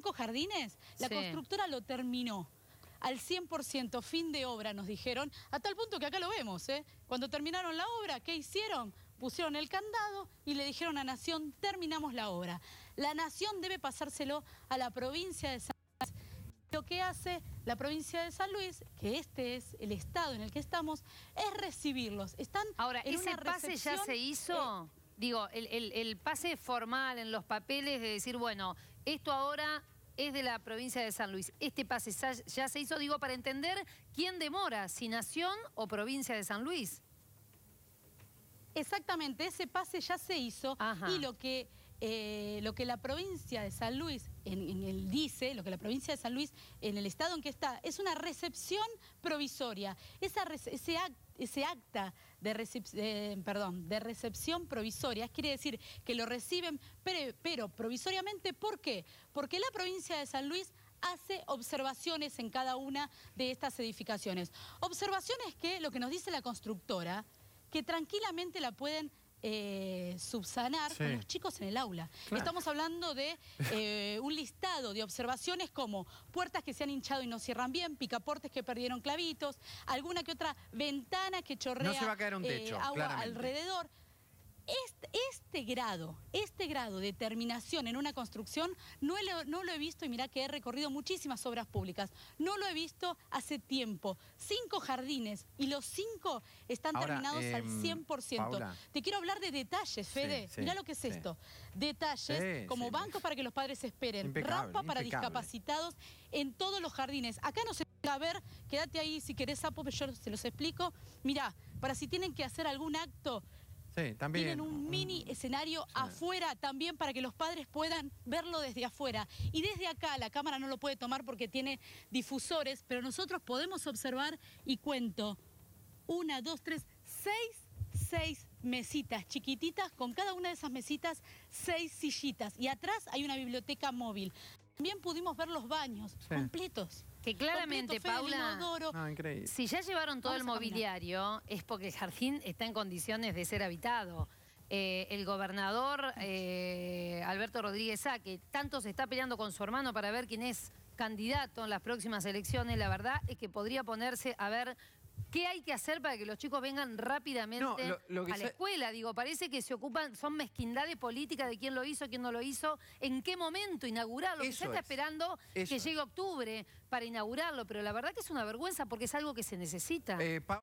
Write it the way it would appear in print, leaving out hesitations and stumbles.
5 jardines, la constructora lo terminó al 100%, fin de obra, nos dijeron, a tal punto que acá lo vemos, ¿eh? Cuando terminaron la obra, ¿qué hicieron? Pusieron el candado y le dijeron a Nación, terminamos la obra. La Nación debe pasárselo a la provincia de San Luis. Lo que hace la provincia de San Luis, que este es el estado en el que estamos, es recibirlos. Están ahora, en ¿ese una pase ya se hizo? Digo, el pase formal en los papeles de decir, bueno, esto ahora es de la provincia de San Luis. Este pase ya se hizo, digo, para entender quién demora, si Nación o provincia de San Luis. Exactamente, ese pase ya se hizo. Ajá. Y lo que la provincia de San Luis dice, lo que la provincia de San Luis en el estado en que está, es una recepción provisoria. Ese acta de recepción provisoria quiere decir que lo reciben, pero provisoriamente. ¿Por qué? Porque la provincia de San Luis hace observaciones en cada una de estas edificaciones. Observaciones que, lo que nos dice la constructora, que tranquilamente la pueden subsanar con los chicos en el aula. Claro. Estamos hablando de un listado de observaciones como puertas que se han hinchado y no cierran bien, picaportes que perdieron clavitos, alguna que otra ventana que chorrea no se va a caer un techo, agua claramente alrededor. Este grado de terminación en una construcción no lo he visto, y mirá que he recorrido muchísimas obras públicas, no lo he visto hace tiempo. 5 jardines y los 5 están terminados al 100%. Paula. Te quiero hablar de detalles, Fede. Mirá lo que es esto. Detalles como bancos para que los padres esperen, rampa para discapacitados en todos los jardines. Acá no se va a ver, quédate ahí si querés, Sapo, yo se los explico. Mirá, para si tienen que hacer algún acto. Sí, también. Tienen un mini escenario afuera también para que los padres puedan verlo desde afuera. Y desde acá, la cámara no lo puede tomar porque tiene difusores, pero nosotros podemos observar, y cuento, 1, 2, 3, 6 mesitas chiquititas, con cada una de esas mesitas 6 sillitas. Y atrás hay una biblioteca móvil. También pudimos ver los baños completos. Que claramente, Paula, si ya llevaron todo el mobiliario, es porque el jardín está en condiciones de ser habitado. El gobernador Alberto Rodríguez Sá, que tanto se está peleando con su hermano para ver quién es candidato en las próximas elecciones, la verdad es que podría ponerse a ver qué hay que hacer para que los chicos vengan rápidamente a la escuela. Digo, parece que se ocupan, son mezquindades políticas de quién lo hizo, quién no lo hizo, en qué momento inaugurarlo. Que se está esperando que llegue octubre para inaugurarlo, pero la verdad que es una vergüenza porque es algo que se necesita.